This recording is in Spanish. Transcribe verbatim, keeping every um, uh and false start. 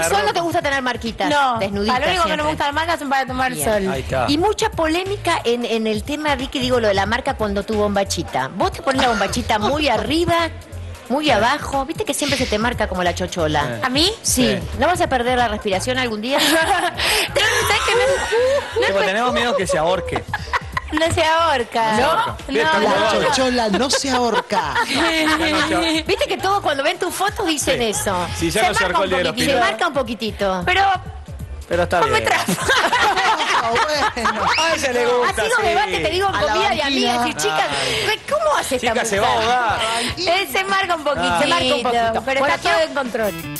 el sol no te gusta tener marquitas. No, desnuditas. lo único siempre. que no me gusta las marcas son para tomar Bien. sol. Ahí está. Y mucha polémica en, en el tema, vi que digo lo de la marca cuando tu bombachita. Vos te pones la bombachita muy arriba, muy abajo. ¿Viste que siempre se te marca como la chochola? ¿A mí? Sí. Sí. ¿No vas a perder la respiración algún día? No, ¿sabes qué? No, Como tenemos miedo que se ahorque. no se ahorca. ¿No? Bien, está no, como no, Barbie. no. Chochola no se ahorca. Viste que todos cuando ven tus fotos dicen Sí. eso. Sí, ya no se marca ahorcó un el de los poquitito. Se pilos. marca un poquitito. Pero, Pero está ¿cómo me bien. trajo? A ella le gusta, Ha sido sí. debate, te digo, en A la comida y amigas. banquina. Decir, chicas, ¿cómo hace esta Chica, mujer? se va a ahogar. Él se marca un poquito. Se marca un poquito. Pero Bueno, está todo en control.